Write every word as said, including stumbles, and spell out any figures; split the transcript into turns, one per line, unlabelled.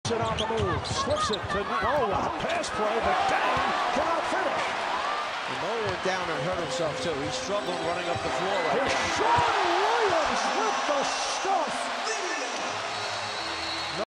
It on the move, slips it to oh, a pass play, but Dane cannot finish.
And Mo went down and hurt himself too. He's struggling running up the floor right
Here's
now.
Shawne Williams.